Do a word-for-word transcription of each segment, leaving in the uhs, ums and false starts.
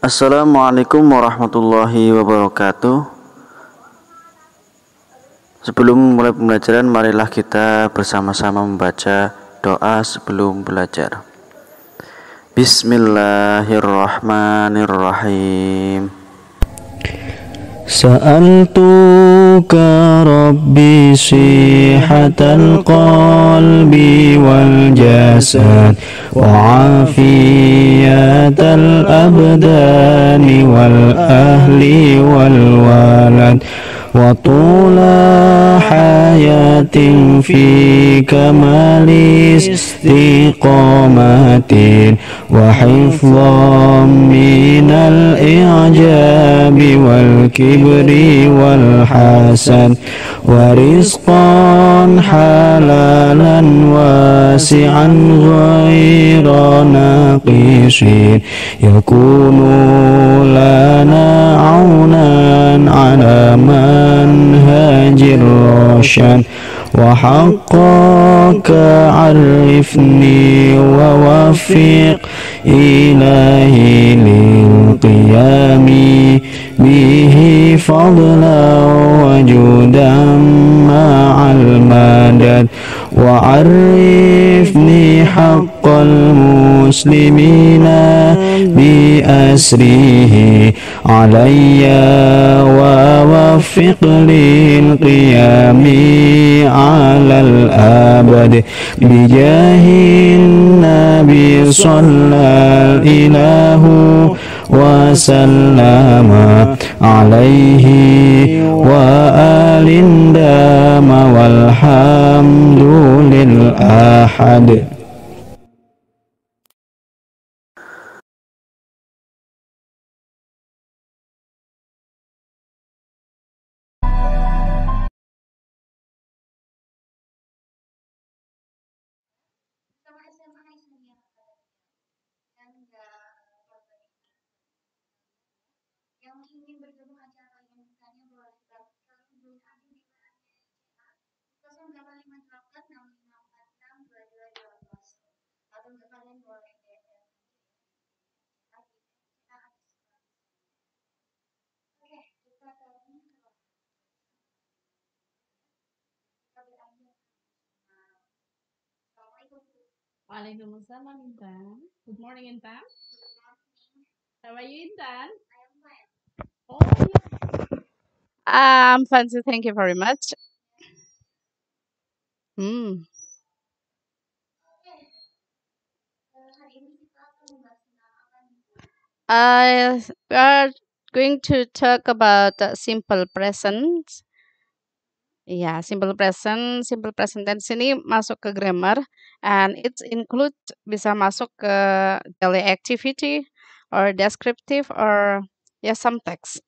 Assalamualaikum warahmatullahi wabarakatuh. Sebelum mulai pembelajaran, marilah kita bersama-sama membaca doa sebelum belajar. Bismillahirrahmanirrahim. Sa'altuka rabbi sihatal qalbi wal jasad wa afiyatal abdani wal ahli wal walad wa tula hayatin fi kamalis istiqamatin wa hifdhan minal i'jabi wal kibri wal hasad wa rizqan halalan wasi'an ghaira naqisin yakunu lana aunan ala manhajir rasyad wa haqqaka arifni wa wafiq ilahi lil qiyami bihi fadla wa judan ma'al madad wa arifni haqqal muslimina bi asrihi alayya wa wafiq lil qiyami alal abad bijahin nabi sallal ilahu wa sallama alaihi wa alindama walhamdulil ahad. Waalaikumsalam Intan. Good morning Intan. How are you Intan? Oh yeah. Um, Fancy, thank you very much. Hmm. Uh, we are going to talk about uh, simple present. Ya, simple present, simple present tense ini masuk ke grammar and it include bisa masuk ke daily activity or descriptive or ya some text.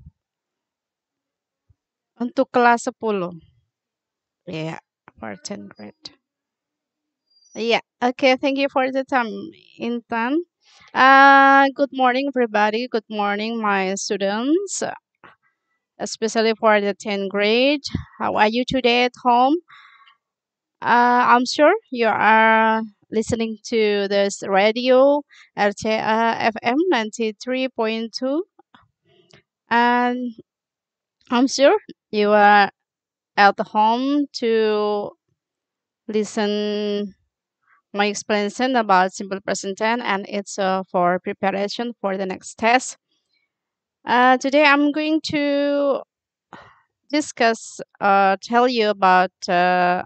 Untuk kelas sepuluh. Ya, yeah, for tenth grade. Yeah, okay, thank you for the time, Intan. Uh, good morning, everybody. Good morning, my students, especially for the tenth grade. How are you today at home? Uh, I'm sure you are listening to this radio, R T A F M ninety-three point two, and I'm sure you are at home to listen my explanation about simple present tense, and it's uh, for preparation for the next test. Uh, today I'm going to discuss, uh, tell you about uh,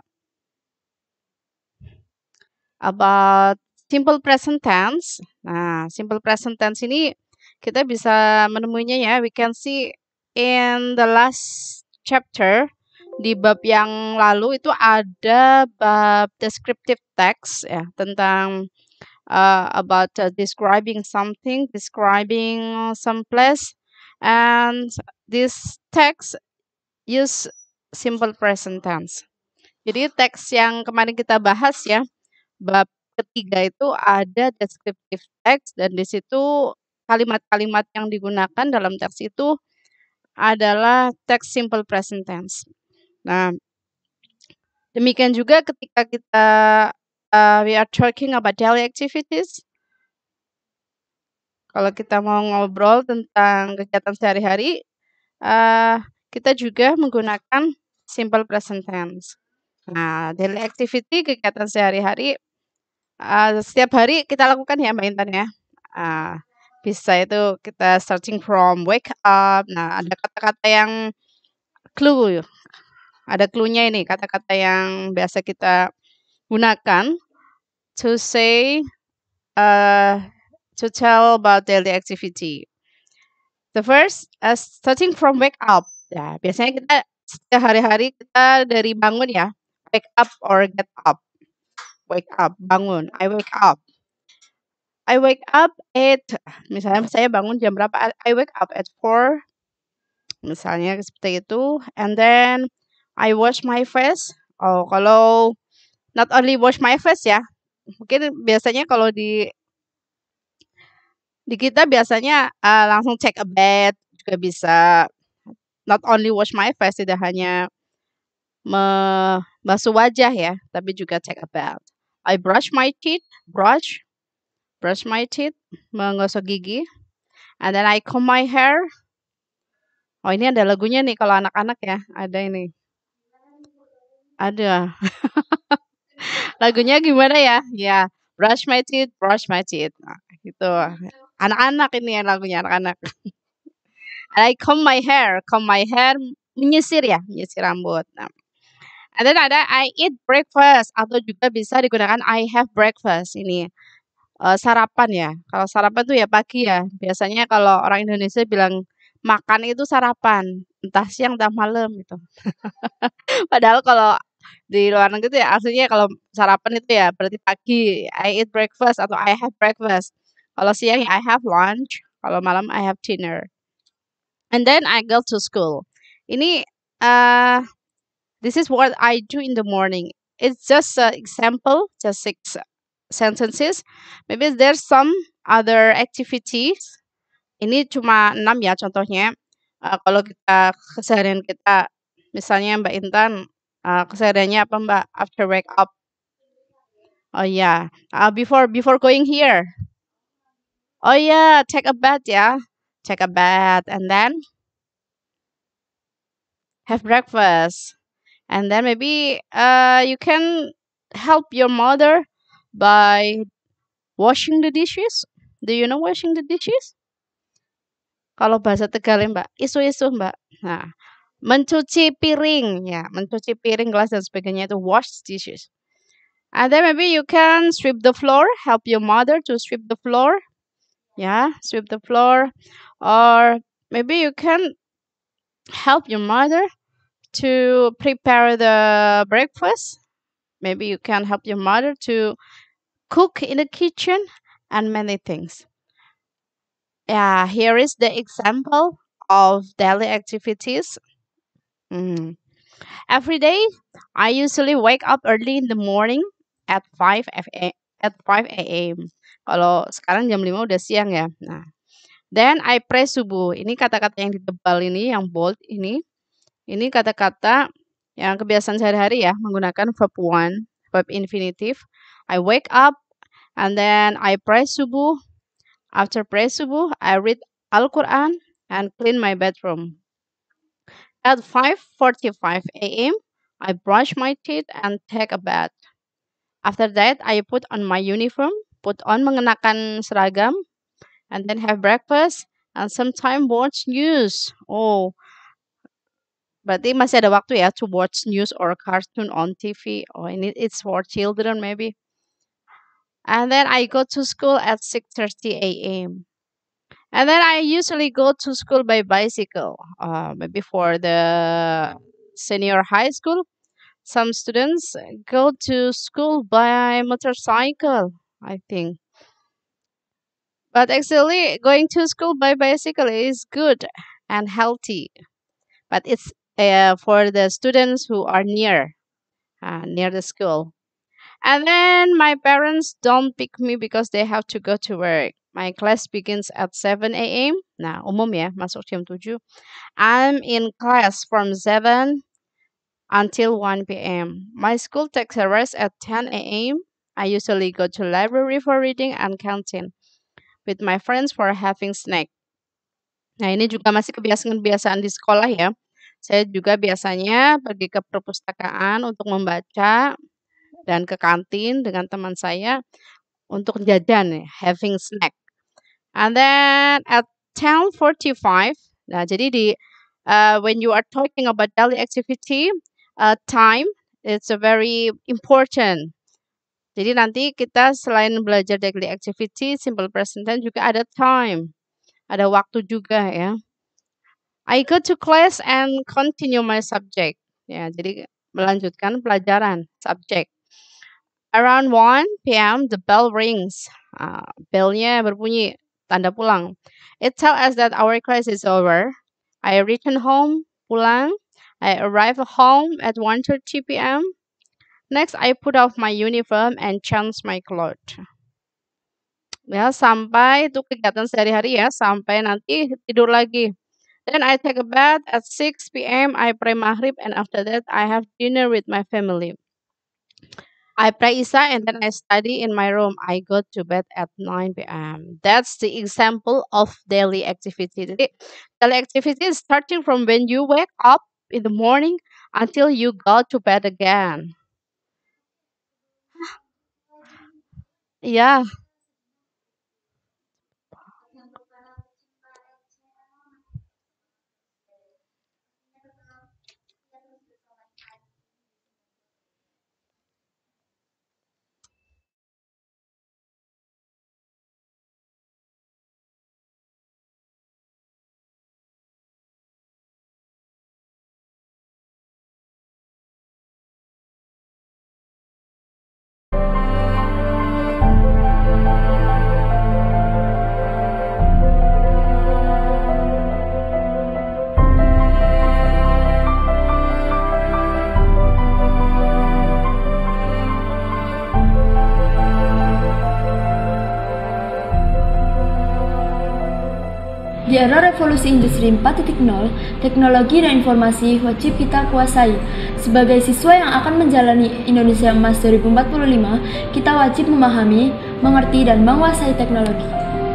about simple present tense. Nah, simple present tense ini kita bisa menemuinya ya. We can see in the last chapter, di bab yang lalu itu ada bab descriptive text ya, tentang uh, about uh, describing something, describing some place, and this text use simple present tense. Jadi teks yang kemarin kita bahas ya, bab ketiga itu ada descriptive text dan di situ kalimat-kalimat yang digunakan dalam teks itu adalah teks simple present tense. Nah, demikian juga ketika kita uh, we are talking about daily activities. Kalau kita mau ngobrol tentang kegiatan sehari-hari, uh, kita juga menggunakan simple present tense. Nah, daily activity kegiatan sehari-hari, uh, setiap hari kita lakukan ya Mbak Intan ya. Uh, bisa itu kita starting from wake up. Nah, ada kata-kata yang clue. Ada clue-nya ini, kata-kata yang biasa kita gunakan to say, uh, to tell about daily activity. The first, uh, starting from wake up. Ya, biasanya kita setiap hari-hari kita dari bangun ya, wake up or get up. Wake up, bangun. I wake up. I wake up at, misalnya saya bangun jam berapa? I wake up at four. Misalnya seperti itu. And then I wash my face. Oh, kalau not only wash my face ya. Mungkin biasanya kalau di di kita biasanya uh, langsung take a bath juga bisa. Not only wash my face, tidak hanya membasuh wajah ya, tapi juga take a bath. I brush my teeth, brush, brush my teeth, menggosok gigi. And then I comb my hair. Oh, ini ada lagunya nih kalau anak-anak ya, ada ini. Ada. Lagunya gimana ya? Ya, brush my teeth, brush my teeth. Nah, gitu. Anak-anak ini ya lagunya anak-anak. And I comb my hair, comb my hair, menyisir ya, menyisir rambut. Nah, and then ada I eat breakfast atau juga bisa digunakan I have breakfast ini. Uh, sarapan ya. Kalau sarapan tuh ya pagi ya. Biasanya kalau orang Indonesia bilang makan itu sarapan, entah siang entah malam gitu. Padahal kalau di luar negeri itu ya aslinya kalau sarapan itu ya berarti pagi. I eat breakfast atau I have breakfast. Kalau siang I have lunch, kalau malam I have dinner. And then I go to school. Ini uh, this is what I do in the morning. It's just an example, just six sentences. Maybe there's some other activities. Ini cuma enam ya contohnya. Uh, kalau kita keseharian kita, misalnya Mbak Intan, uh, kesehariannya apa Mbak? After wake up. Oh ya, yeah. uh, before before going here. Oh ya, yeah, take a bath ya. Take a bath and then have breakfast. And then maybe uh, you can help your mother by washing the dishes. Do you know washing the dishes? Kalau bahasa Tegal ya, Mbak, isu-isu, Mbak. Nah, mencuci piring ya, mencuci piring, gelas dan sebagainya itu wash dishes. And then maybe you can sweep the floor, help your mother to sweep the floor. Yeah, sweep the floor. Or maybe you can help your mother to prepare the breakfast. Maybe you can help your mother to cook in the kitchen and many things. Yeah, here is the example of daily activities. Mm. Every day, I usually wake up early in the morning at five a at five a m. Kalau sekarang jam lima udah siang ya. Nah, then I pray subuh. Ini kata-kata yang ditebal ini, yang bold ini. Ini kata-kata yang kebiasaan sehari-hari ya, menggunakan verb one, verb infinitive. I wake up and then I pray subuh. After pray subuh, I read Al-Quran and clean my bedroom. At five forty-five a m, I brush my teeth and take a bath. After that, I put on my uniform, put on mengenakan seragam, and then have breakfast and sometimes watch news. Oh, berarti masih ada waktu ya to watch news or cartoon on T V. Oh, ini it's for children maybe. And then I go to school at six thirty a m. And then I usually go to school by bicycle. Uh, maybe for the senior high school, some students go to school by motorcycle, I think. But actually, going to school by bicycle is good and healthy. But it's uh, for the students who are near, uh, near the school. And then my parents don't pick me because they have to go to work. My class begins at seven a m. Nah, umum ya, masuk jam tujuh. I'm in class from seven until one p m. My school takes a rest at ten a m. I usually go to library for reading and canteen. with my friends for having snack. Nah, ini juga masih kebiasaan-kebiasaan di sekolah ya. Saya juga biasanya pergi ke perpustakaan untuk membaca dan ke kantin dengan teman saya untuk jajan ya, having snack. And then at ten forty-five, nah jadi di uh, when you are talking about daily activity, uh, time it's a very important. Jadi nanti kita selain belajar daily activity, simple present tense juga ada time. Ada waktu juga ya. I go to class and continue my subject. Ya, jadi melanjutkan pelajaran subjek. Around one p m the bell rings. Uh, bellnya berbunyi, tanda pulang. It tells us that our class is over. I return home, pulang. I arrive home at one thirty p m Next, I put off my uniform and change my clothes. Ya, sampai itu kegiatan sehari-hari ya, sampai nanti tidur lagi. Then I take a bath at six p m I pray maghrib and after that I have dinner with my family. I pray Isya and then I study in my room. I go to bed at nine p m That's the example of daily activity. Jadi, daily activity is starting from when you wake up in the morning until you go to bed again. Iya. Di era revolusi industri empat titik nol, teknologi dan informasi wajib kita kuasai. Sebagai siswa yang akan menjalani Indonesia Emas dua ribu empat puluh lima, kita wajib memahami, mengerti, dan menguasai teknologi.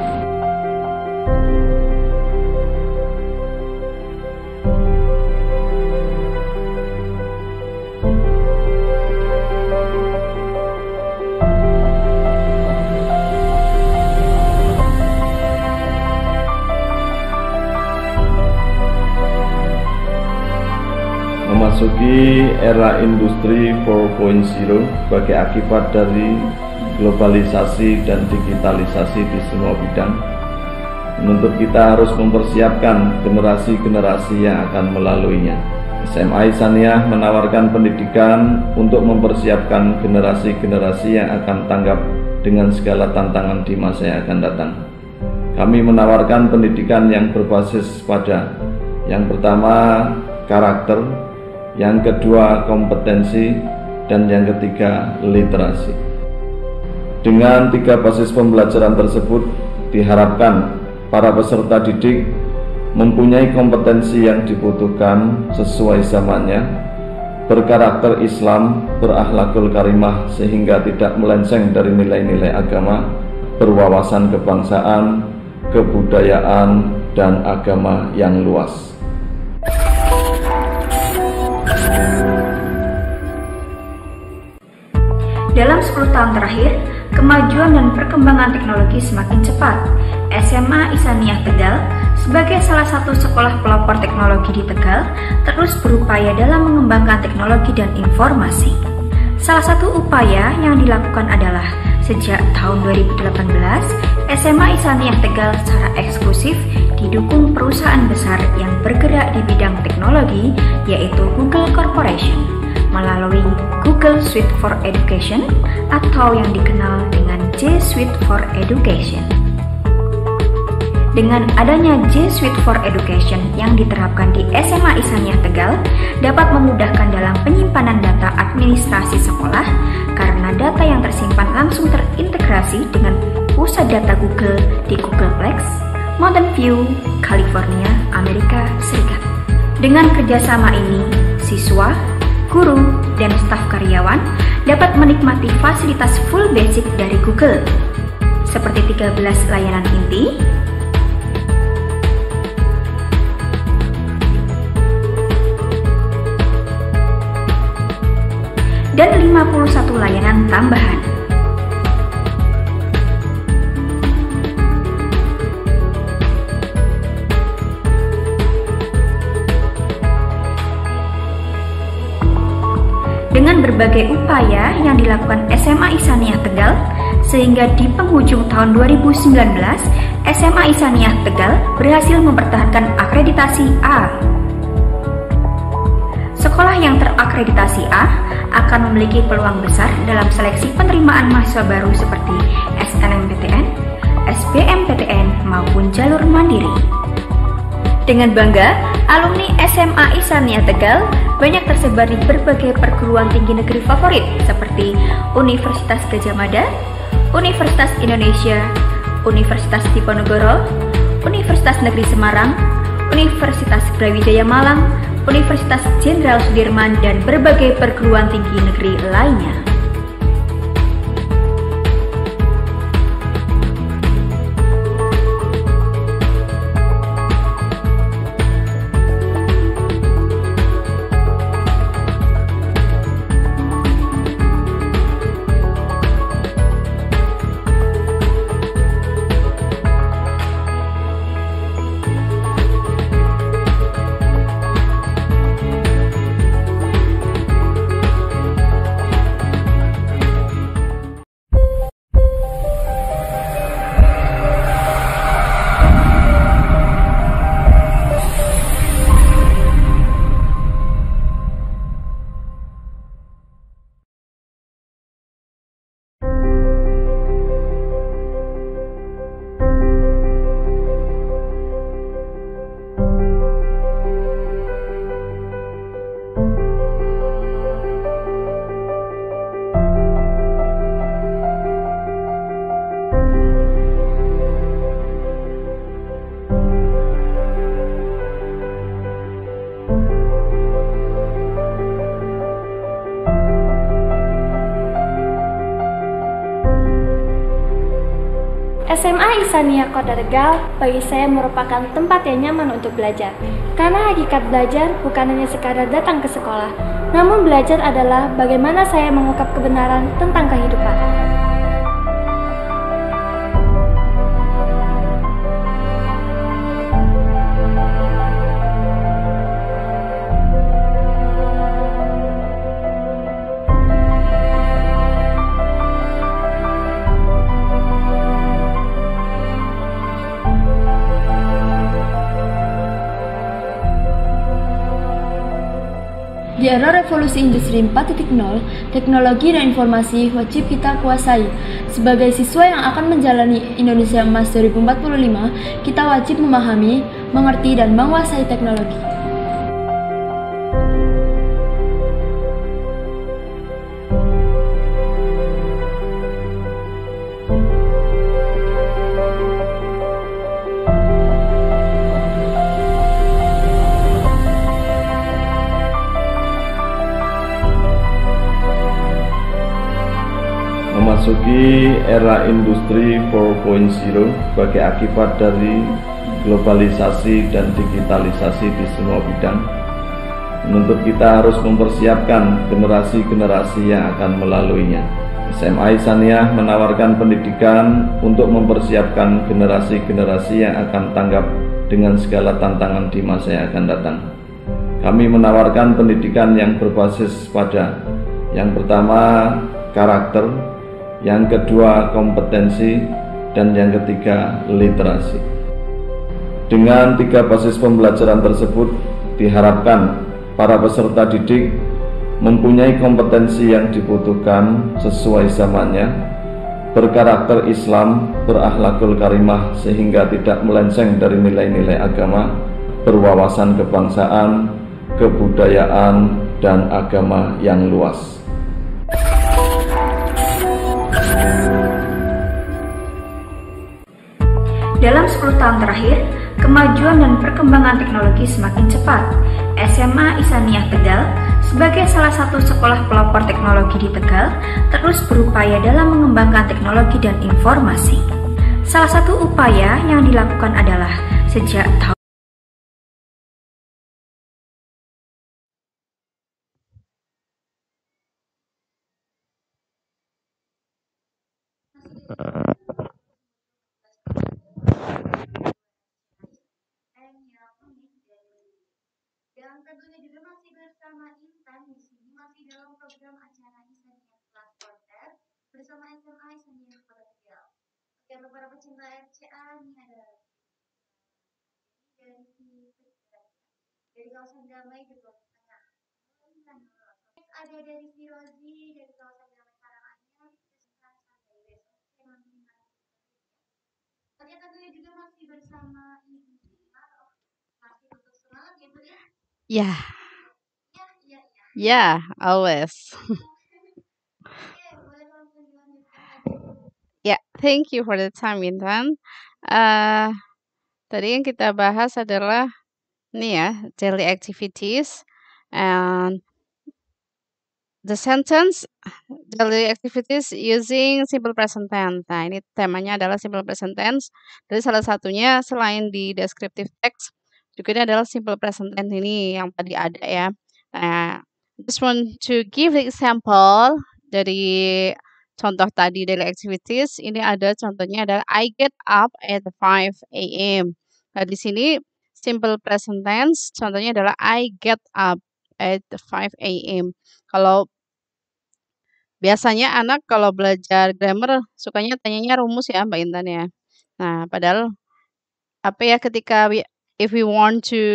Memasuki era industri empat titik nol sebagai akibat dari globalisasi dan digitalisasi di semua bidang, menuntut kita harus mempersiapkan generasi-generasi yang akan melaluinya. S M A Ihsaniyah menawarkan pendidikan untuk mempersiapkan generasi-generasi yang akan tanggap dengan segala tantangan di masa yang akan datang. Kami menawarkan pendidikan yang berbasis pada yang pertama karakter, yang kedua kompetensi, dan yang ketiga literasi. Dengan tiga basis pembelajaran tersebut diharapkan para peserta didik mempunyai kompetensi yang dibutuhkan sesuai zamannya, berkarakter Islam, berakhlakul karimah sehingga tidak melenceng dari nilai-nilai agama, berwawasan kebangsaan, kebudayaan, dan agama yang luas. Dalam sepuluh tahun terakhir, kemajuan dan perkembangan teknologi semakin cepat. S M A Ihsaniyah Tegal sebagai salah satu sekolah pelopor teknologi di Tegal terus berupaya dalam mengembangkan teknologi dan informasi. Salah satu upaya yang dilakukan adalah sejak tahun dua ribu delapan belas, S M A Ihsaniyah Tegal secara eksklusif didukung perusahaan besar yang bergerak di bidang teknologi, yaitu Google Corporation, melalui Google Suite for Education atau yang dikenal dengan G Suite for Education. Dengan adanya G Suite for Education yang diterapkan di S M A Ihsaniyah Tegal dapat memudahkan dalam penyimpanan data administrasi sekolah karena data yang tersimpan langsung terintegrasi dengan pusat data Google di Googleplex, Mountain View, California, Amerika Serikat. Dengan kerjasama ini, siswa, guru, dan staf karyawan dapat menikmati fasilitas full basic dari Google. seperti tiga belas layanan inti, dan lima puluh satu layanan tambahan. Dengan berbagai upaya yang dilakukan S M A Ihsaniyah Tegal, sehingga di penghujung tahun dua ribu sembilan belas, S M A Ihsaniyah Tegal berhasil mempertahankan akreditasi A. Sekolah yang terakreditasi A akan memiliki peluang besar dalam seleksi penerimaan mahasiswa baru seperti S N M P T N, S B M P T N, maupun jalur mandiri. Dengan bangga, alumni S M A Ihsaniyah Tegal banyak tersebar di berbagai perguruan tinggi negeri favorit seperti Universitas Gadjah Mada, Universitas Indonesia, Universitas Diponegoro, Universitas Negeri Semarang, Universitas Brawijaya Malang, Universitas Jenderal Sudirman, dan berbagai perguruan tinggi negeri lainnya. S M A Ihsaniyah Kota Tegal bagi saya merupakan tempat yang nyaman untuk belajar. Karena hakikat belajar bukan hanya sekadar datang ke sekolah, namun belajar adalah bagaimana saya mengungkap kebenaran tentang kehidupan. Di era revolusi industri empat titik nol, teknologi dan informasi wajib kita kuasai. Sebagai siswa yang akan menjalani Indonesia Emas dua ribu empat puluh lima, kita wajib memahami, mengerti, dan menguasai teknologi. Memasuki era industri empat titik nol sebagai akibat dari globalisasi dan digitalisasi di semua bidang, menuntut kita harus mempersiapkan generasi-generasi yang akan melaluinya. S M A Ihsaniyah menawarkan pendidikan untuk mempersiapkan generasi-generasi yang akan tanggap dengan segala tantangan di masa yang akan datang. Kami menawarkan pendidikan yang berbasis pada yang pertama karakter, yang kedua kompetensi, dan yang ketiga literasi. Dengan tiga basis pembelajaran tersebut, diharapkan para peserta didik mempunyai kompetensi yang dibutuhkan sesuai zamannya, berkarakter Islam, berakhlakul karimah sehingga tidak melenceng dari nilai-nilai agama, berwawasan kebangsaan, kebudayaan, dan agama yang luas. Dalam sepuluh tahun terakhir, kemajuan dan perkembangan teknologi semakin cepat. S M A Ihsaniyah Tegal sebagai salah satu sekolah pelopor teknologi di Tegal terus berupaya dalam mengembangkan teknologi dan informasi. Salah satu upaya yang dilakukan adalah sejak tahun dan tentunya juga masih bersama Intan di sini, masih dalam program acara Isania Class Quarter bersama S M A Isania Kota Tegal. Oke, untuk para pecinta R C A ini ada dari dari kawasan Damai di Blok Tengah. Ada dari si Rozi dari kawasan Damai Karanganyar, Oke, tentunya juga masih bersama Ibu Rima. Masih untuk semangat ya Bu ya. Yeah. Ya, ya, ya. Yeah, always. Ya, yeah, thank you for the time, Intan. Uh, tadi yang kita bahas adalah ini ya, daily activities and the sentence daily activities using simple present tense. Nah, ini temanya adalah simple present tense. Jadi salah satunya selain di descriptive text, juga ini adalah simple present tense ini yang tadi ada ya. Nah, just want to give the example dari contoh tadi daily activities. Ini ada contohnya adalah I get up at five a m Nah, di sini simple present tense contohnya adalah I get up at five a m Kalau biasanya anak kalau belajar grammar sukanya tanyanya rumus ya Mbak Intan ya. Nah, padahal apa ya ketika we, if we want to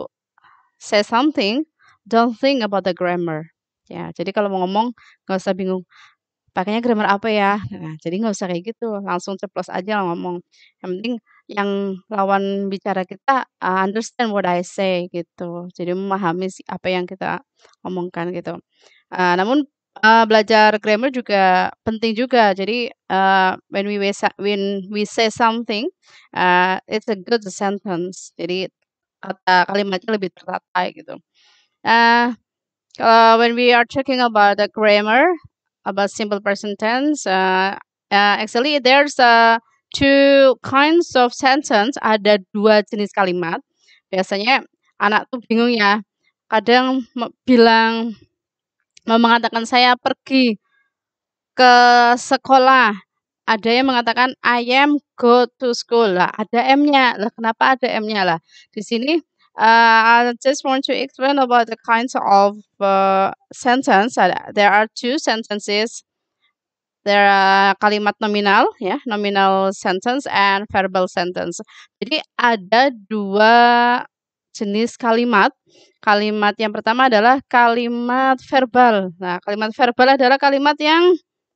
say something, don't think about the grammar. Ya, jadi kalau mau ngomong nggak usah bingung. Pakainya grammar apa ya? Nah, jadi nggak usah kayak gitu, langsung ceplos aja lah ngomong. Yang penting yang lawan bicara kita uh, understand what I say gitu. Jadi memahami apa yang kita omongkan gitu. Uh, namun uh, belajar grammar juga penting juga. Jadi uh, when we when we say something, uh, it's a good sentence. Jadi kata kalimatnya lebih tertata gitu. Uh, uh, when we are talking about the grammar, about simple present tense, uh, uh, actually there's uh, two kinds of sentence. Ada dua jenis kalimat. Biasanya anak tuh bingung ya. Kadang bilang mau mengatakan saya pergi ke sekolah. Ada yang mengatakan I am go to school. Lah, ada M-nya. Lah, kenapa ada M-nya lah? Di sini uh, I just want to explain about the kinds of uh, sentence. There are two sentences. There are kalimat nominal, ya, nominal sentence and verbal sentence. Jadi ada dua jenis kalimat. Kalimat yang pertama adalah kalimat verbal. Nah, kalimat verbal adalah kalimat yang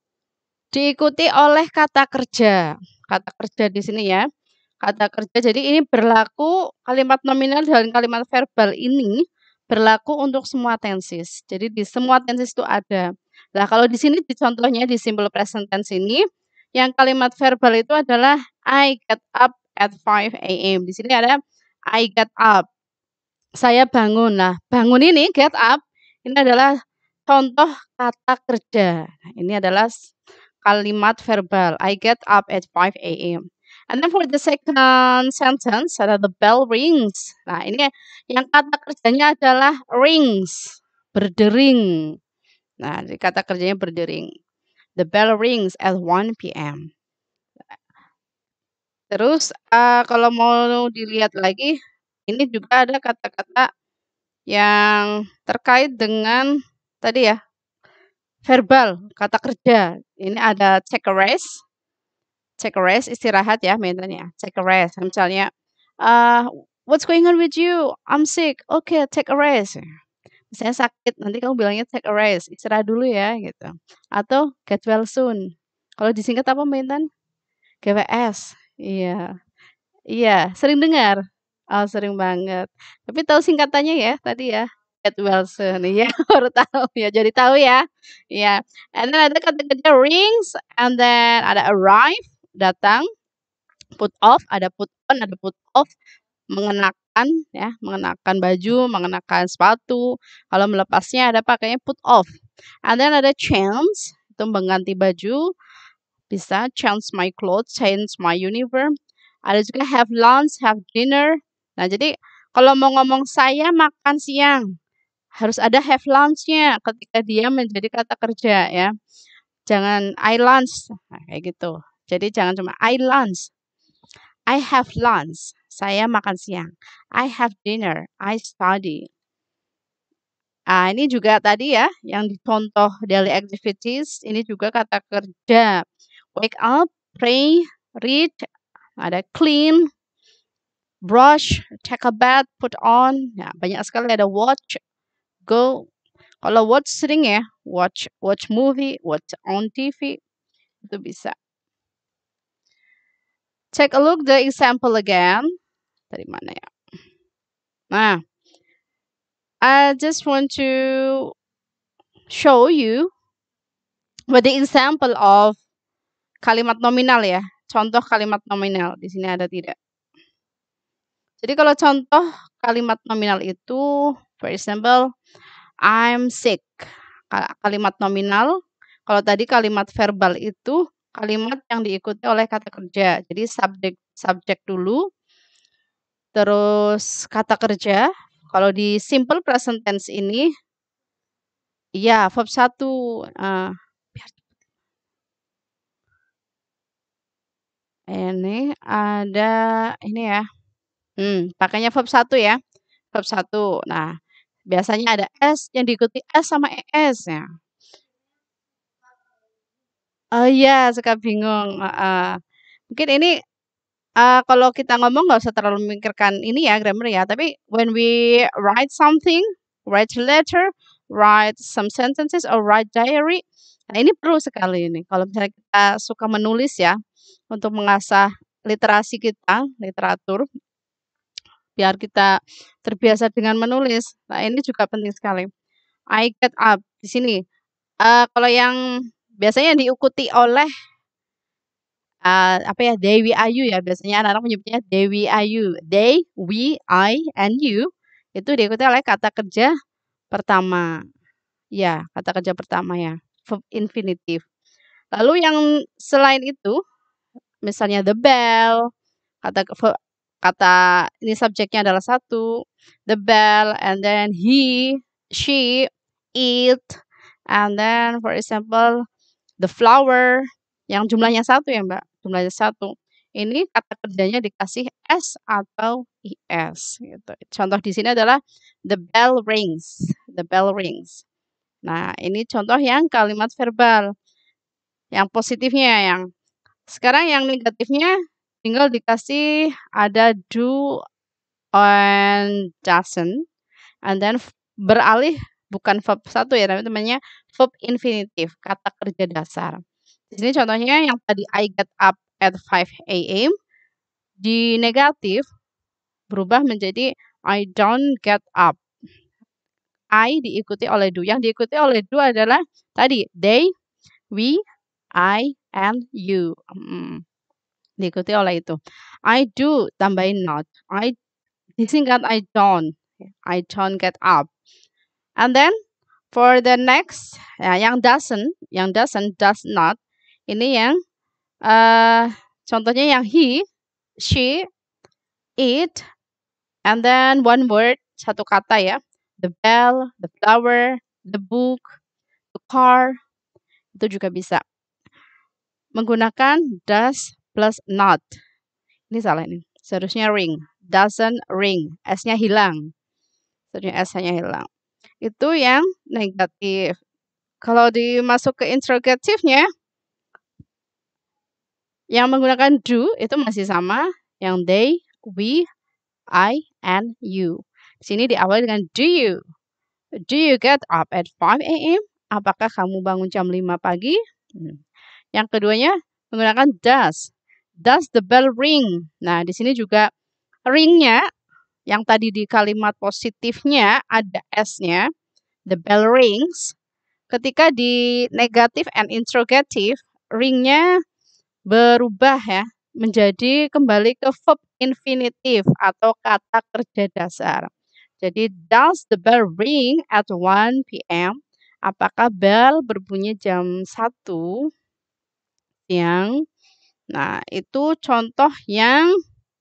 diikuti oleh kata kerja. Kata kerja di sini ya. Kata kerja. Jadi ini berlaku kalimat nominal dan kalimat verbal ini berlaku untuk semua tenses. Jadi di semua tenses itu ada. Nah, kalau di sini di contohnya di simple present tense ini yang kalimat verbal itu adalah I get up at five a m Di sini ada I get up. Saya bangun. Nah, bangun ini get up ini adalah contoh kata kerja. Nah, ini adalah kalimat verbal. I get up at five a m And then for the second sentence ada the bell rings. Nah, ini yang kata kerjanya adalah rings, berdering. Nah, kata kerjanya berdering. The bell rings at one p m Terus uh, kalau mau dilihat lagi, ini juga ada kata-kata yang terkait dengan tadi ya, verbal, kata kerja. Ini ada take a rest. Take a rest, istirahat ya, mainnya. Take a rest. Misalnya, uh, what's going on with you? I'm sick. Okay, take a rest. Misalnya sakit, nanti kamu bilangnya take a rest. Istirahat dulu ya, gitu. Atau get well soon. Kalau disingkat apa, Mbak? G W S. Iya. Iya, sering dengar. Oh, sering banget. Tapi tahu singkatannya ya tadi ya. Get well soon. Iya, baru tahu ya. Jadi tahu ya. Iya. And then ada kata kerja rings, and then ada arrive, datang. Put off, ada put on, ada put off. Mengenakan ya, mengenakan baju, mengenakan sepatu. Kalau melepasnya ada pakainya put off. And then ada change, itu mengganti baju. Bisa change my clothes, change my uniform. Ada juga have lunch, have dinner. Nah, jadi kalau mau ngomong saya makan siang, harus ada have lunch-nya ketika dia menjadi kata kerja ya. Jangan I lunch, nah, kayak gitu. Jadi jangan cuma I lunch. I have lunch, saya makan siang. I have dinner, I study. Nah, ini juga tadi ya, yang dicontoh daily activities, ini juga kata kerja. Wake up, pray, read, ada clean, brush, take a bath, put on. Nah, banyak sekali ada watch, go. Kalau watch sering ya, watch watch movie, watch on T V, itu bisa. Take a look the example again. Dari mana ya? Nah, I just want to show you what the example of kalimat nominal ya. Contoh kalimat nominal. Di sini ada tidak? Jadi kalau contoh kalimat nominal itu, for example, I'm sick. Kalimat nominal. Kalau tadi kalimat verbal itu kalimat yang diikuti oleh kata kerja. Jadi subjek subjek dulu. Terus kata kerja. Kalau di simple present tense ini, ya verb satu. Uh, ini ada ini ya. Hmm, pakainya verb satu ya. Verb satu. Nah, biasanya ada S yang diikuti S sama E S ya. Oh iya, suka bingung. Uh, uh. Mungkin ini uh, kalau kita ngomong nggak usah terlalu memikirkan ini ya grammar ya. Tapi when we write something, write a letter, write some sentences or write diary. Nah, ini perlu sekali ini. Kalau misalnya kita suka menulis ya, untuk mengasah literasi kita, literatur, biar kita terbiasa dengan menulis. Nah, ini juga penting sekali. I get up di sini. Uh, kalau yang biasanya diikuti oleh uh, apa ya, they, we, I, you ya. Biasanya anak-anak menyebutnya they, we, I, you. They, we, I, and you. Itu diikuti oleh kata kerja pertama. Ya, kata kerja pertama ya. Verb infinitive. Lalu yang selain itu, misalnya the bell, kata kata ini subjeknya adalah satu, the bell, and then he, she, it, and then for example the flower, yang jumlahnya satu ya Mbak, jumlahnya satu. Ini kata kerjanya dikasih s atau is. Gitu. Contoh di sini adalah the bell rings, the bell rings. Nah, ini contoh yang kalimat verbal. Yang positifnya yang. Sekarang yang negatifnya tinggal dikasih ada do and doesn't. And then beralih bukan verb satu ya, tapi namanya verb infinitive, kata kerja dasar. Di sini contohnya yang tadi I get up at five a m di negatif berubah menjadi I don't get up. I diikuti oleh do. Yang diikuti oleh do adalah tadi they, we, I, and you. Hmm. Diikuti oleh itu. I do tambahin not. I disingkat I don't. I don't get up. And then for the next, ya, yang doesn't, yang doesn't, does not. Ini yang uh, contohnya yang he, she, it, and then one word, satu kata ya. The bell, the flower, the book, the car, itu juga bisa. Menggunakan does plus not. Ini salah ini. Seharusnya ring. Doesn't ring. S-nya hilang. Seharusnya S-nya hilang. Itu yang negatif. Kalau dimasuk ke interrogatifnya, yang menggunakan do itu masih sama. Yang they, we, I, and you. Di sini diawali dengan do you. Do you get up at five a m? Apakah kamu bangun jam lima pagi? Hmm. Yang keduanya menggunakan does. Does the bell ring? Nah, di sini juga ringnya, yang tadi di kalimat positifnya ada S-nya. The bell rings. Ketika di negatif and interrogative, ringnya berubah ya, menjadi kembali ke verb infinitive atau kata kerja dasar. Jadi, does the bell ring at one p m? Apakah bell berbunyi jam satu yang. Nah, itu contoh yang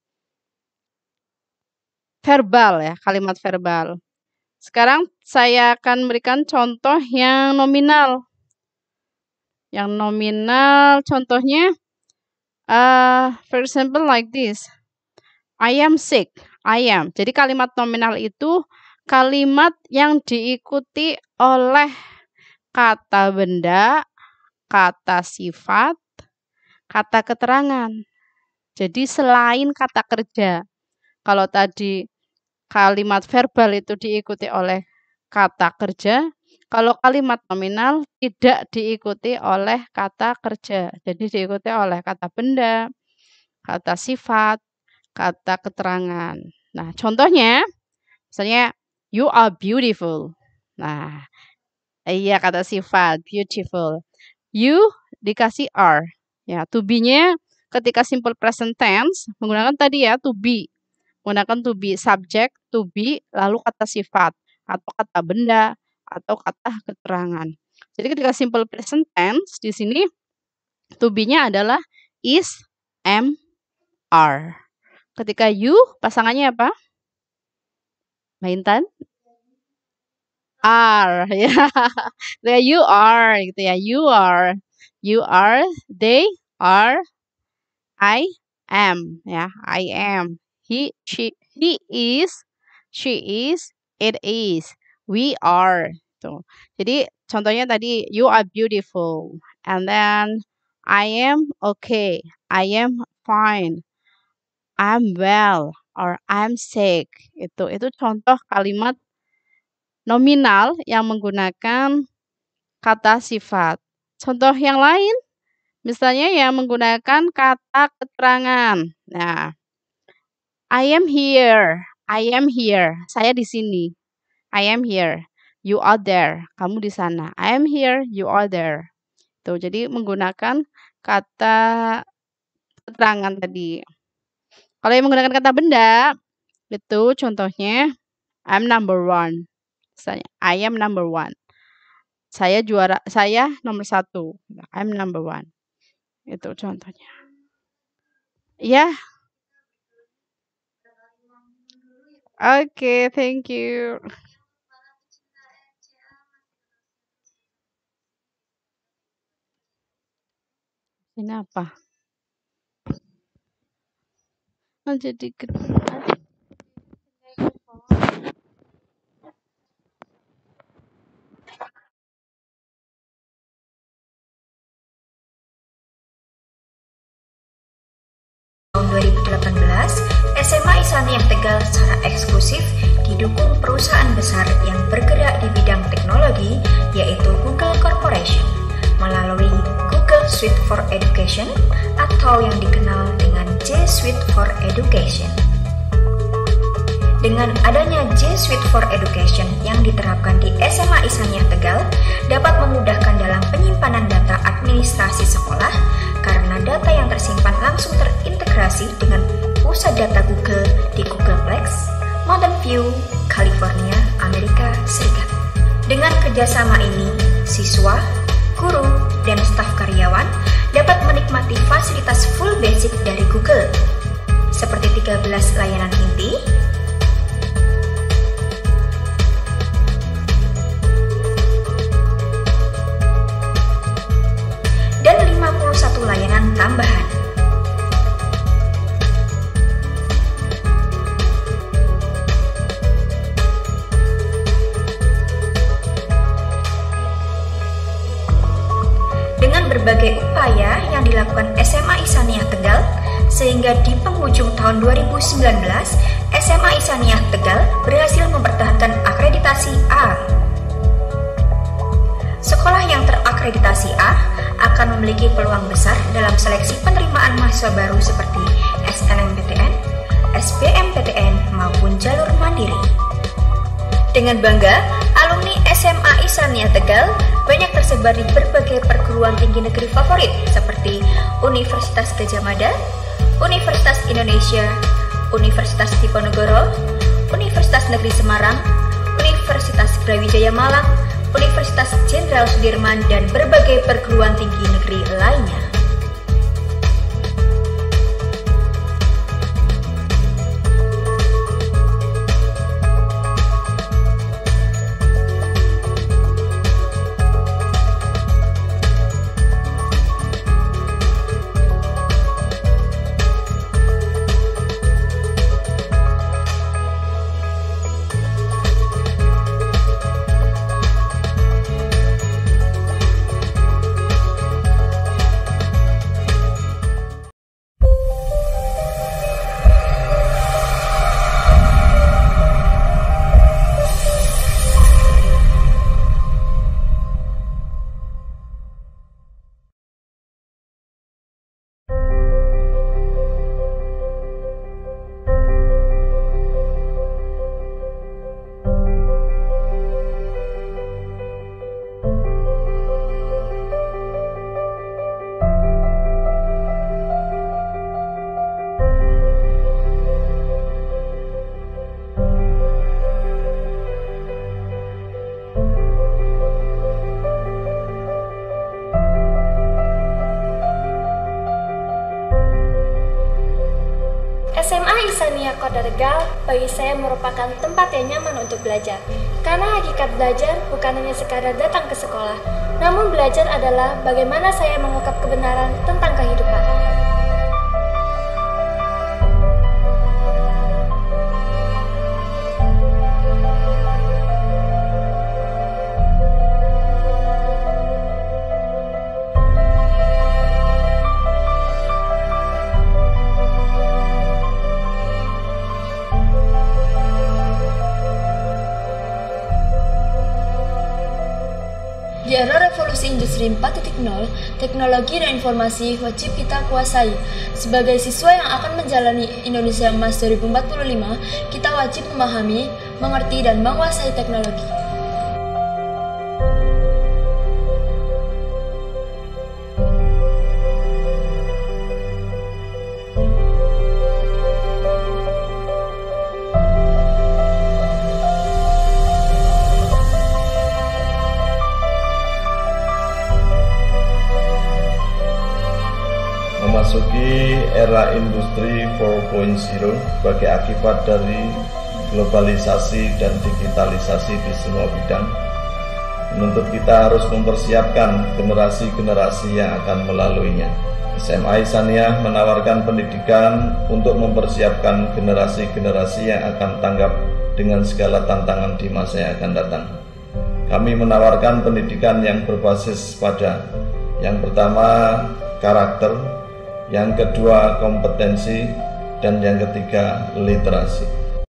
verbal ya, kalimat verbal. Sekarang saya akan berikan contoh yang nominal. Yang nominal contohnya, uh, for example like this. I am sick. I am. Jadi kalimat nominal itu kalimat yang diikuti oleh kata benda, kata sifat, kata keterangan. Jadi selain kata kerja. Kalau tadi kalimat verbal itu diikuti oleh kata kerja, kalau kalimat nominal tidak diikuti oleh kata kerja. Jadi diikuti oleh kata benda, kata sifat, kata keterangan. Nah, contohnya, misalnya, you are beautiful. Nah, iya kata sifat, beautiful. You dikasih are. Ya, to be-nya ketika simple present tense, menggunakan tadi ya, to be. Menggunakan to be, subject, to be, lalu kata sifat, atau kata benda, atau kata keterangan. Jadi ketika simple present tense, di sini to be-nya adalah is, am, are. Ketika you, pasangannya apa? Mbak Intan? Are, ya. Yeah. You are, gitu ya. You are, you are, they are, I am, ya. I am. He, she, he is, she is, it is, we are. Tuh. Jadi contohnya tadi you are beautiful, and then I am okay, I am fine, I'm well, or I'm sick. Itu itu contoh kalimat nominal yang menggunakan kata sifat. Contoh yang lain, misalnya yang menggunakan kata keterangan. Nah, I am here, I am here. Saya di sini. I am here. You are there. Kamu di sana. I am here, you are there. Tuh, jadi menggunakan kata keterangan tadi. Kalau yang menggunakan kata benda, itu contohnya I'm number one. Misalnya, I am number one. Saya juara, saya nomor satu. I'm number one. Itu contohnya. Ya. Oke, okay, thank you. Ini apa? Oh, jadi gede. Tahun dua ribu delapan belas, S M A Ihsaniyah Tegal secara eksklusif didukung perusahaan besar yang bergerak di bidang teknologi, yaitu Google Corporation, melalui Google Suite for Education atau yang dikenal dengan G Suite for Education. Dengan adanya G Suite for Education yang diterapkan di S M A Ihsaniyah Tegal dapat memudahkan dalam penyimpanan data administrasi sekolah karena data yang tersimpan langsung terintegrasi dengan pusat data Google di Googleplex, Mountain View, California, Amerika Serikat. Dengan kerjasama ini, siswa, guru, dan staf karyawan dapat menikmati fasilitas full basic dari Google, seperti tiga belas layanan inti, dan lima puluh satu layanan tambahan. Dengan berbagai upaya yang dilakukan S M A Ihsaniyah Tegal, sehingga di penghujung tahun dua ribu sembilan belas, S M A Ihsaniyah Tegal berhasil mempertahankan akreditasi A. Sekolah yang terakreditasi A akan memiliki peluang besar dalam seleksi penerimaan mahasiswa baru seperti S N M P T N, S B M P T N, maupun jalur mandiri. Dengan bangga, alumni S M A Ihsaniyah Tegal banyak tersebar di berbagai perguruan tinggi negeri favorit seperti Universitas Gadjah Mada, Universitas Indonesia, Universitas Diponegoro, Universitas Negeri Semarang, Universitas Brawijaya Malang, Universitas Jenderal Sudirman, dan berbagai perguruan tinggi negeri lainnya. S M A Ihsaniyah Kota Tegal bagi saya merupakan tempat yang nyaman untuk belajar. Karena hakikat belajar bukan hanya sekadar datang ke sekolah, namun belajar adalah bagaimana saya mengungkap kebenaran tentang kehidupan. Di era revolusi industri empat titik nol, teknologi dan informasi wajib kita kuasai. Sebagai siswa yang akan menjalani Indonesia Emas dua ribu empat puluh lima, kita wajib memahami, mengerti, dan menguasai teknologi. Memasuki era industri empat titik nol sebagai akibat dari globalisasi dan digitalisasi di semua bidang, menuntut kita harus mempersiapkan generasi-generasi yang akan melaluinya. S M A Ihsaniyah menawarkan pendidikan untuk mempersiapkan generasi-generasi yang akan tanggap dengan segala tantangan di masa yang akan datang. Kami menawarkan pendidikan yang berbasis pada yang pertama karakter, yang kedua kompetensi, dan yang ketiga literasi.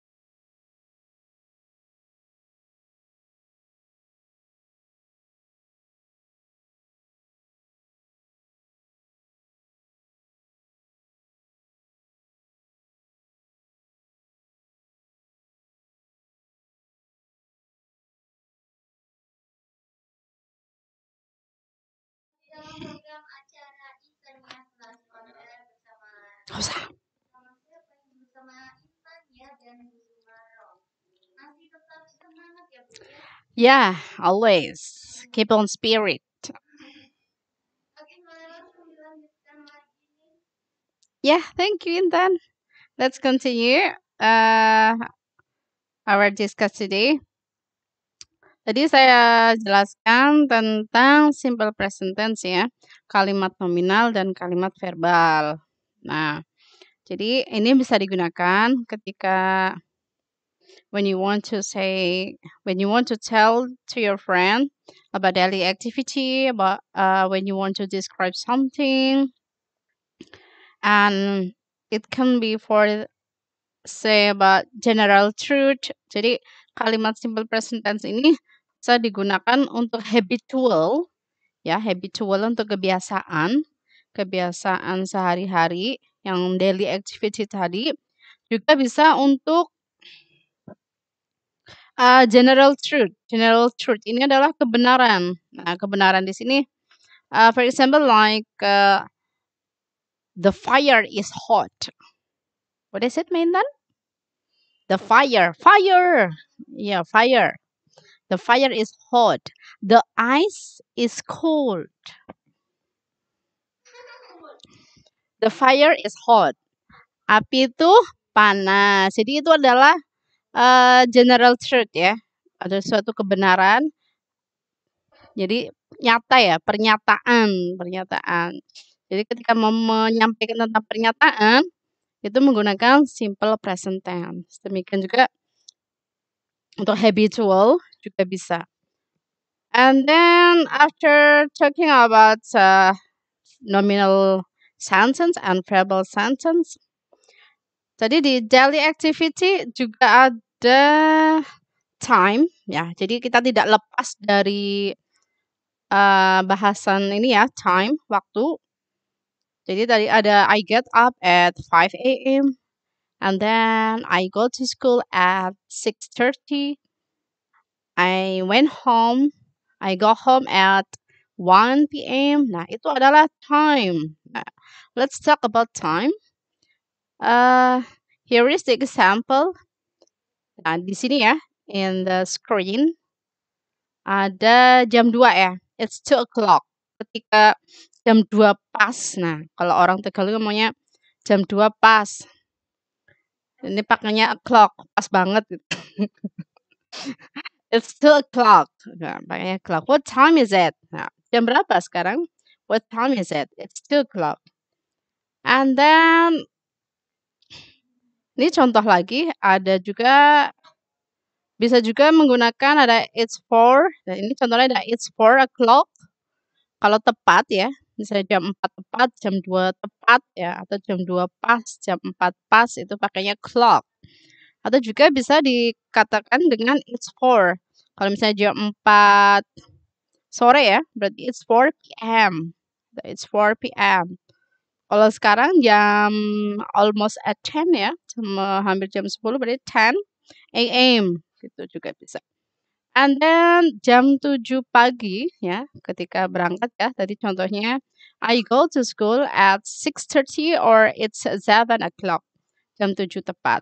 Dalam program acara Ihsaniyah Kelas Konser bersama Nggak usah. bersama siapa ini? Bersama Intan ya dan Bu Sumarno. Masih tetap semangat ya Bu ya. Yeah, always. Keep on spirit. Oke, boleh langsung dilanjutkan lagi nih. Yeah, thank you, Intan. Let's continue uh, our discuss today. Tadi saya jelaskan tentang simple present tense ya, kalimat nominal dan kalimat verbal. Nah, jadi ini bisa digunakan ketika when you want to say, when you want to tell to your friend about daily activity, about uh, when you want to describe something, and it can be for say about general truth. Jadi kalimat simple present tense ini bisa digunakan untuk habitual, ya habitual untuk kebiasaan, kebiasaan sehari-hari yang daily activity tadi, juga bisa untuk uh, general truth. General truth ini adalah kebenaran. Nah, kebenaran di sini, uh, for example, like uh, the fire is hot. What does it mean then? The fire, fire, yeah, fire. The fire is hot. The ice is cold. The fire is hot. Api itu panas. Jadi itu adalah uh, general truth ya. Ada suatu kebenaran. Jadi nyata ya, pernyataan, pernyataan. Jadi ketika mau menyampaikan tentang pernyataan, itu menggunakan simple present tense. Demikian juga untuk habitual juga bisa. And then after talking about uh, nominal sentence and verbal sentence, tadi di daily activity juga ada time ya. Jadi kita tidak lepas dari uh, bahasan ini ya, time, waktu. Jadi tadi ada I get up at five a m and then I go to school at six thirty. I went home. I go home at one p m Nah, itu adalah time. Nah, let's talk about time. Uh, here is the example. Nah, di sini ya, in the screen ada jam dua ya. It's two o'clock. Ketika jam dua pas. Nah, kalau orang Tegal itu ngomongnya jam dua pas. Ini pakainya o'clock, pas banget gitu. It's two o'clock. Nah, pakainya clock. What time is it? Nah, jam berapa sekarang? What time is it? It's two o'clock. And then ini contoh lagi, ada juga bisa juga menggunakan ada it's four. Nah, ini contohnya ada it's four o'clock. Kalau tepat ya, misalnya jam empat tepat, jam dua tepat ya, atau jam dua pas, jam empat pas, itu pakainya clock. Atau juga bisa dikatakan dengan it's four. Kalau misalnya jam empat sore ya, berarti it's four p m It's four p m Kalau sekarang jam almost at ten ya, sama hampir jam sepuluh, berarti ten a m Gitu juga bisa. And then jam tujuh pagi ya, ketika berangkat ya, tadi contohnya I go to school at six thirty or it's seven o'clock. Jam tujuh tepat.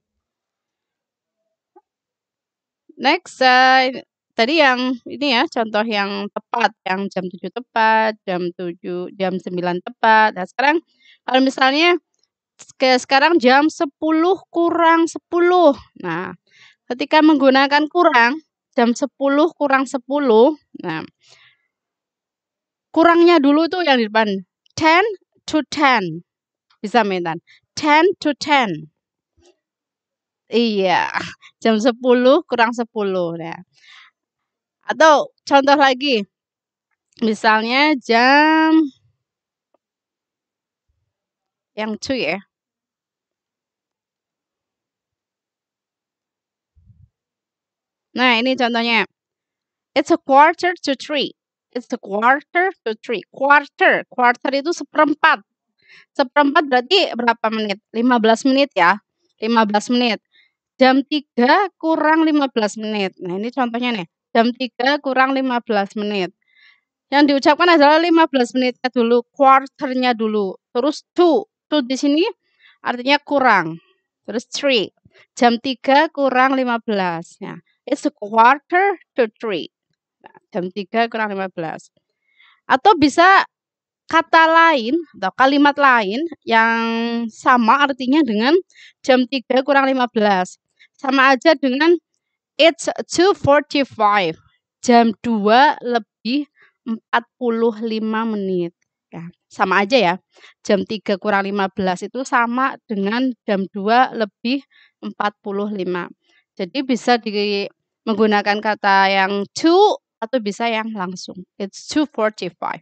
Next, uh, tadi yang ini ya, contoh yang tepat, yang jam tujuh tepat, jam tujuh, jam sembilan tepat. Nah, sekarang kalau misalnya ke sekarang jam sepuluh kurang sepuluh. Nah, ketika menggunakan kurang, jam sepuluh kurang sepuluh. Nah, kurangnya dulu tuh yang di depan. ten to ten. Bisa mainan. ten to ten. Iya, jam sepuluh kurang sepuluh. Nah. Atau contoh lagi. Misalnya jam yang two ya. Nah, ini contohnya. It's a quarter to three. It's a quarter to three. Quarter. Quarter itu seperempat. Seperempat berarti berapa menit? lima belas menit ya. lima belas menit. Jam tiga kurang lima belas menit. Nah, ini contohnya nih. Jam tiga kurang lima belas menit. Yang diucapkan adalah lima belas menitnya dulu. Quarternya dulu. Terus two. Two di sini artinya kurang. Terus three. Jam tiga kurang lima belas. Nah, it's a quarter to three. Nah, jam tiga kurang lima belas. Atau bisa kata lain atau kalimat lain yang sama artinya dengan jam tiga kurang lima belas. Sama aja dengan it's two forty-five. Jam dua lebih empat puluh lima menit. Ya, sama aja ya. Jam tiga kurang lima belas itu sama dengan jam dua lebih empat puluh lima. Jadi bisa di, menggunakan kata yang to atau bisa yang langsung. It's two forty-five.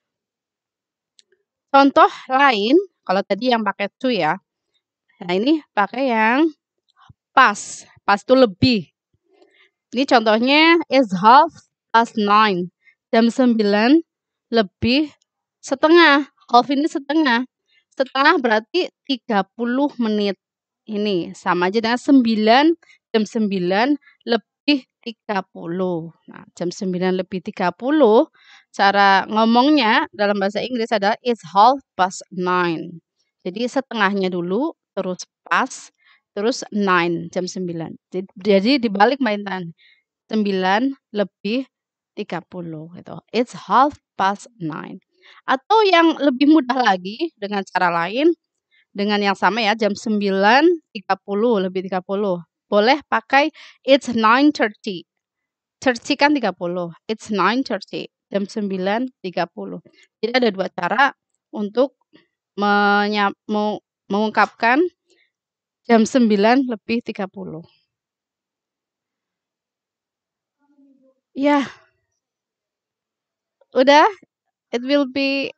Contoh lain, kalau tadi yang pakai to ya. Nah, ini pakai yang pas. Pas itu lebih. Ini contohnya is half past nine. Jam sembilan lebih setengah. Half ini setengah. Setengah berarti tiga puluh menit. Ini sama aja dengan sembilan. Jam sembilan lebih tiga puluh. Nah, jam sembilan lebih tiga puluh. Cara ngomongnya dalam bahasa Inggris adalah it's half past nine. Jadi setengahnya dulu, terus pas, terus nine, jam sembilan. Jadi dibalik mainan. sembilan lebih tiga puluh gitu. It's half past nine. Atau yang lebih mudah lagi dengan cara lain, dengan yang sama ya, jam sembilan tiga puluh lebih tiga puluh. Boleh pakai it's nine thirty. thirty kan tiga puluh. It's nine thirty. Jam sembilan tiga puluh. Jadi ada dua cara untuk menyap, mengungkapkan jam sembilan lebih tiga puluh. Ya. Udah? It will be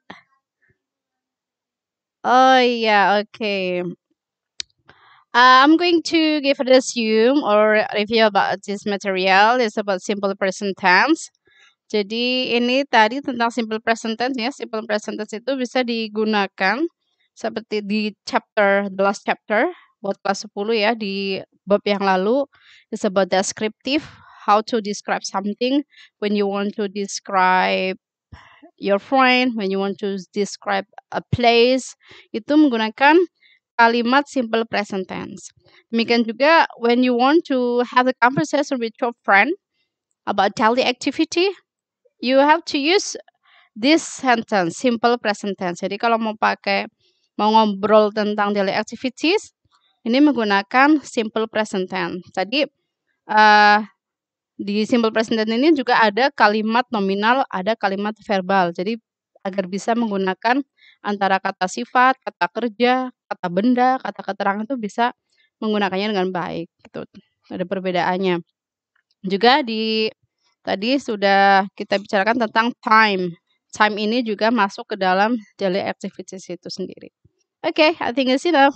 Oh yeah, okay. Uh, I'm going to give a resume or review about this material. It's about simple present tense. Jadi ini tadi tentang simple present tense ya. Simple present tense itu bisa digunakan seperti di chapter, the last chapter, buat kelas sepuluh ya, di bab yang lalu. It's about descriptive, how to describe something when you want to describe your friend, when you want to describe a place. Itu menggunakan kalimat simple present tense. Demikian juga when you want to have a conversation with your friend about daily activity, you have to use this sentence, simple present tense. Jadi kalau mau pakai, mau ngobrol tentang daily activities, ini menggunakan simple present tense. Tadi uh, di simple present tense ini juga ada kalimat nominal, ada kalimat verbal. Jadi agar bisa menggunakan antara kata sifat, kata kerja, kata benda, kata keterangan itu bisa menggunakannya dengan baik. Gitu. Ada perbedaannya. Juga di tadi sudah kita bicarakan tentang time. Time ini juga masuk ke dalam daily activities itu sendiri. Oke, okay, I think it's enough.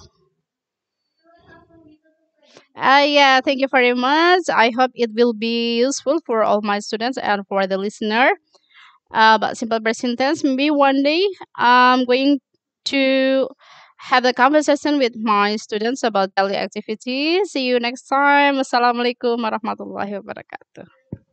Uh, yeah, thank you very much. I hope it will be useful for all my students and for the listener. Uh, about simple present tense, maybe one day I'm going to have a conversation with my students about daily activities. See you next time. Assalamualaikum warahmatullahi wabarakatuh.